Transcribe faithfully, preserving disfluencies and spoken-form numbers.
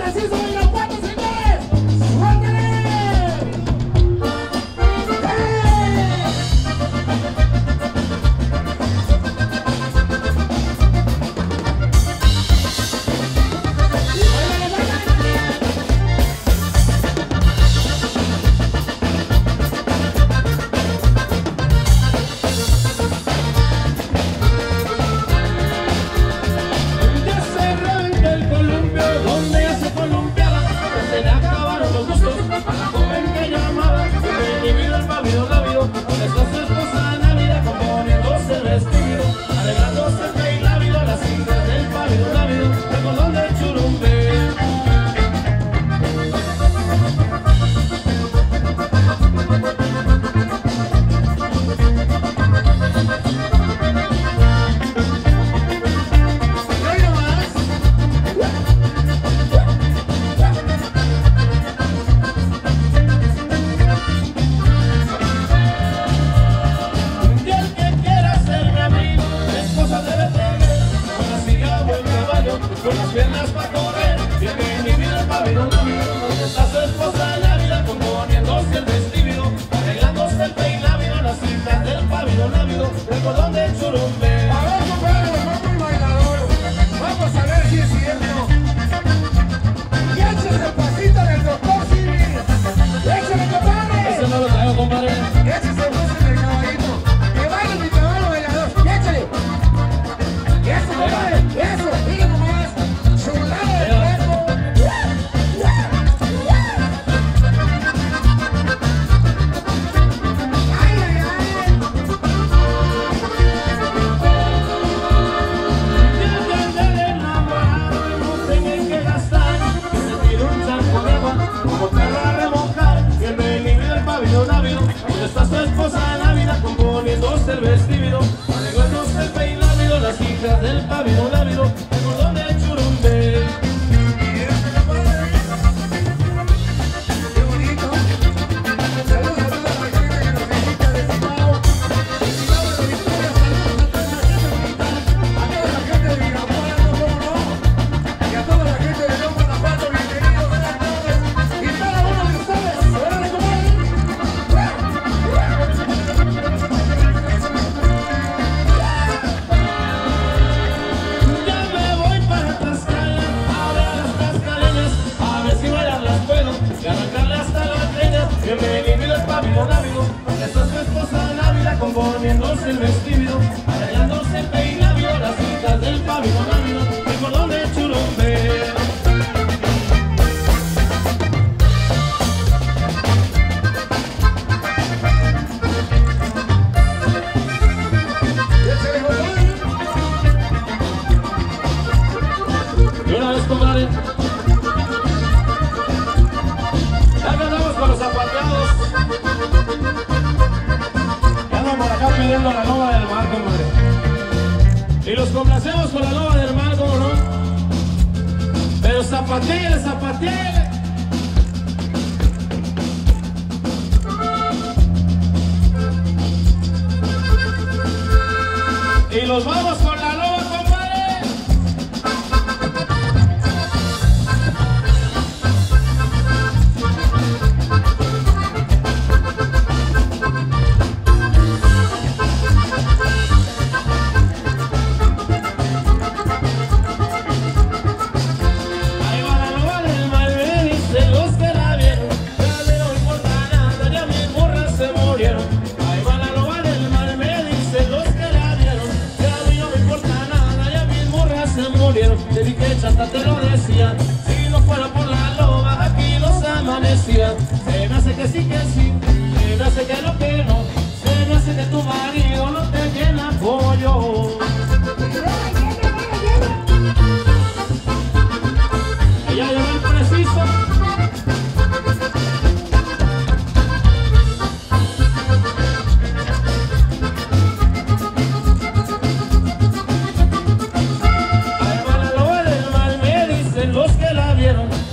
componiéndose el vestido, arreglándose el peinado, las hijas del pabellón ávido, el cordón de Churumbe. Y una vez, compadre, ya cantamos con los zapateados. Pidiendo la loba del mar, compadre. Y los complacemos con la loba del mar, ¿cómo no? Pero zapateele, zapateele. Y los vamos con la loba, compadre. Te vi que chata te lo decía, si no fuera por la loba aquí los amanecía. Se me hace que sí que sí, se me hace que no que no, se me hace que tu marido no te llena pollo. Ella lleva el preciso. Los que la vieron